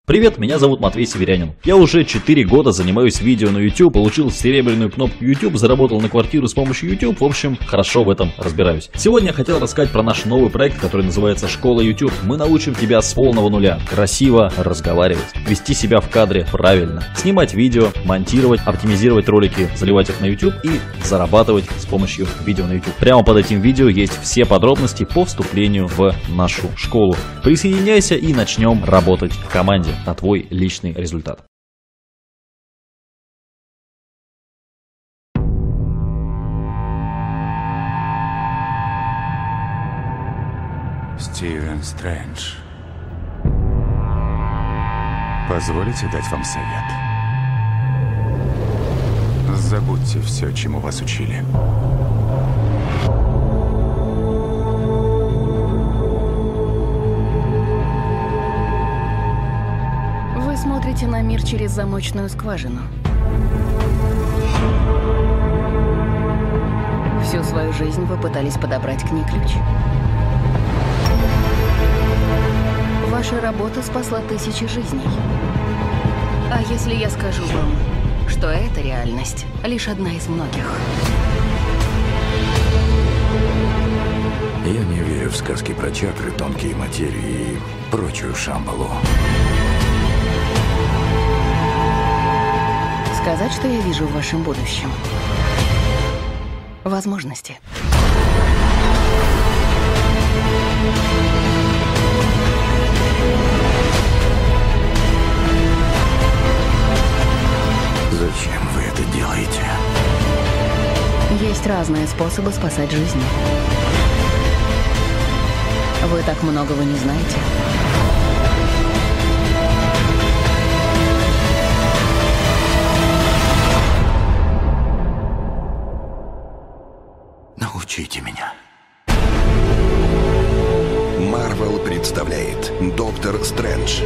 Привет, меня зовут Матвей Северянин. Я уже 4 года занимаюсь видео на YouTube, получил серебряную кнопку YouTube, заработал на квартиру с помощью YouTube, в общем, хорошо в этом разбираюсь. Сегодня я хотел рассказать про наш новый проект, который называется «Школа YouTube». Мы научим тебя с полного нуля красиво разговаривать, вести себя в кадре правильно, снимать видео, монтировать, оптимизировать ролики, заливать их на YouTube и зарабатывать с помощью видео на YouTube. Прямо под этим видео есть все подробности по вступлению в нашу школу. Присоединяйся и начнем работать в команде на твой личный результат. Стивен Стрэндж. Позволите дать вам совет? Забудьте все, чему вас учили. Вы смотрите на мир через замочную скважину. Всю свою жизнь вы пытались подобрать к ней ключ. Ваша работа спасла тысячи жизней. А если я скажу вам, что эта реальность лишь одна из многих? Я не верю в сказки про чакры, тонкие материи и прочую шамбалу. Сказать, что я вижу в вашем будущем? Возможности. Зачем вы это делаете? Есть разные способы спасать жизни. Вы так многого не знаете. Научите меня. Marvel представляет Доктор Стрэндж.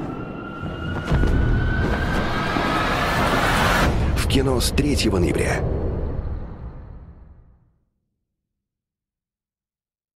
В кино с 3 ноября.